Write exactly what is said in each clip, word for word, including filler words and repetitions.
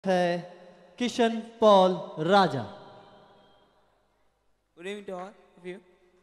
है Kishan Paul Raja. Good evening to all of you.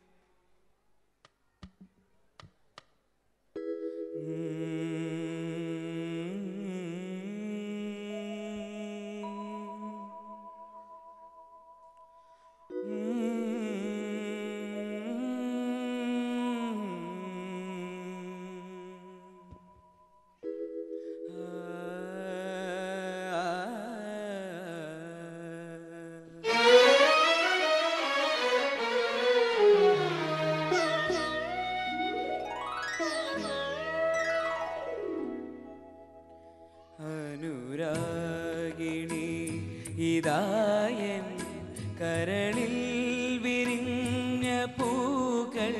അനുരാഗിണി ഇതായൻ കരളിൽ വിരിഞ്ഞ പൂക്കൾ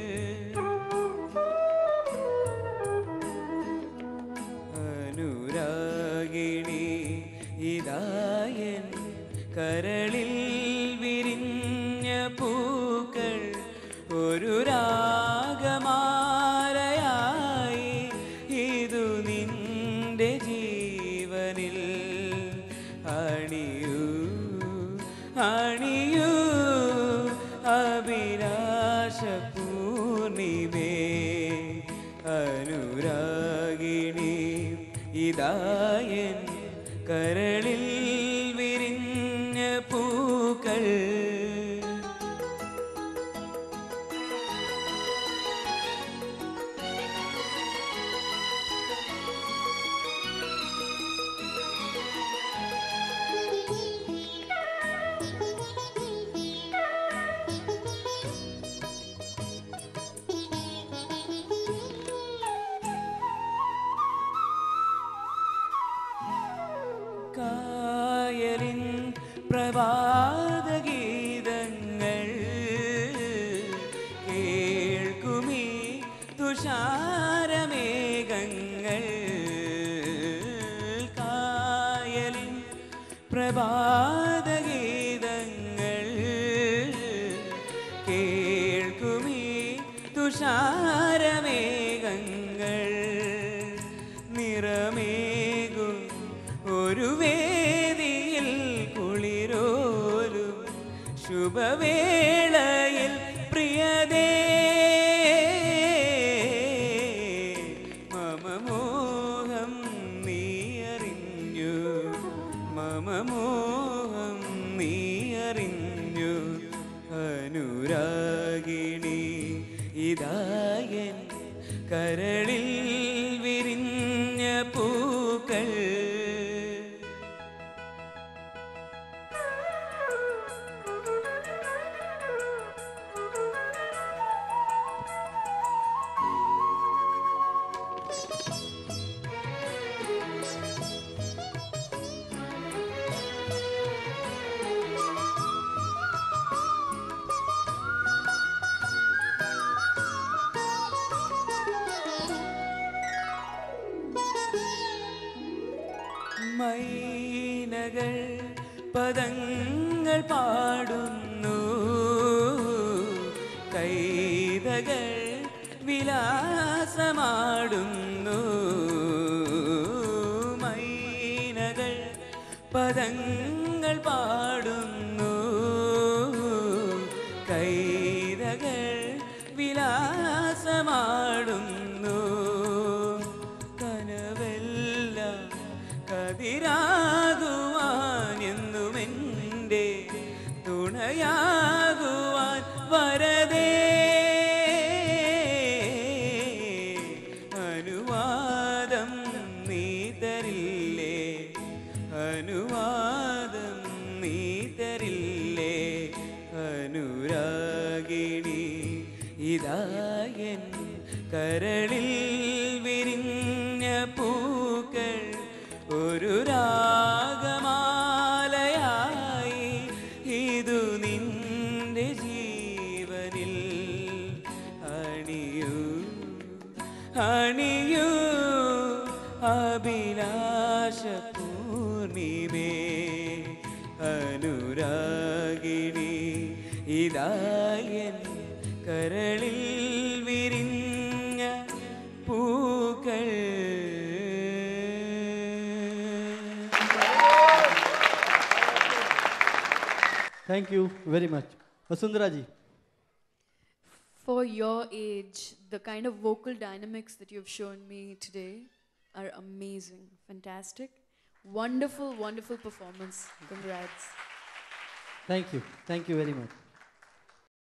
അനുരാഗിണി ഇതായൻ കരളിൽ വിരിഞ്ഞ പൂക്കൾ ഒരു രാഗമാലയായി ഇതു നിന്റെ ജീവനിൽ അണിയൂ അണിയൂ അഭിലാഷ പൂർണിമേ അനുരാഗിണി ഇതായൻ കരളിൽ വിരിഞ്ഞ പൂക്കൾ കായലിൻ പ്രഭാതഗീതങ്ങൾ കേൾക്കുമീ തുഷാരമേഘങ്ങൾ കായലിൻ പ്രഭാതഗീതങ്ങൾ കേൾക്കുമീ തുഷാരമേഘങ്ങൾ നിറമേകും ഒരു വേദിയിൽ കുളിരോലും ശുഭവേളയിൽ പ്രിയതേ മമമോഹം നീ അറിഞ്ഞു മമമോഹം നീ അറിഞ്ഞു അനുരാഗിണി ഇതായൻ കരളിൽ വിരിഞ്ഞ പൂക്കൾ മൈനകൾ പദങ്ങൾ പാടുന്നു കൈതകൾ വിലാസമാടുന്നു മൈനകൾ പദങ്ങൾ പാടുന്നു കൈതകൾ വിലാസമാടുന്നു കനവെല്ലാം കതിരാകുവാൻ എന്നുമെൻ്റെ തുണയാകുവാൻ വരദേ അനുവാദം നീ തരില്ലേ അനുവാദം നീ തരില്ലേ അനുരാഗിണി ഇതായൻ കരളിൽ വിരിഞ്ഞ പൂക്കൾ ഒരു രാഗമാലയായി ഇതു നിന്റെ ജീവനിൽ അണിയൂ അണിയൂ അഭിലാഷ പൂർണിമേ അനുരാഗിണി ഇതായൻ കരളിൽ വിരിഞ്ഞ പൂക്കൾ. Thank you very much. Vasundhara ji. For your age, the kind of vocal dynamics that you've shown me today are amazing, fantastic, wonderful, wonderful performance. Congrats. Thank you. Thank you very much.